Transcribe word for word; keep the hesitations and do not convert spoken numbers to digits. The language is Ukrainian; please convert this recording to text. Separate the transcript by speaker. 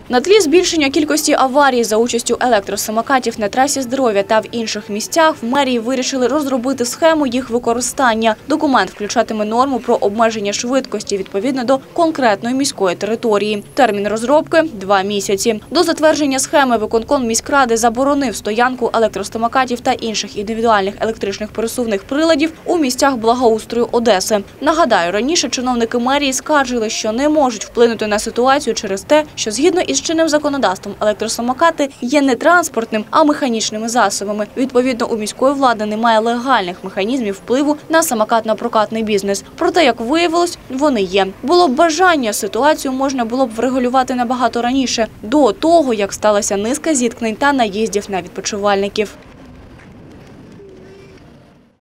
Speaker 1: На тлі збільшення кількості аварій за участю електросамокатів на трасі Здоров'я та в інших місцях в мерії вирішили розробити схему їх використання. Документ включатиме норму про обмеження швидкості відповідно до конкретної міської території. Термін розробки – два місяці. До затвердження схеми виконком міськради заборонив стоянку електросамокатів та інших індивідуальних електричних пересувних приладів у місцях благоустрою Одеси. Нагадаю, раніше чиновники мерії скаржили, що не можуть вплинути на ситуацію через те, що згідно із чинним законодавством електросамокати є не транспортним, а механічними засобами. Відповідно, у міської влади немає легальних механізмів впливу на самокатно-прокатний бізнес. Проте, як виявилось, вони є. Було б бажання, ситуацію можна було б врегулювати набагато раніше, до того, як сталася низка зіткнень та наїздів на відпочивальників.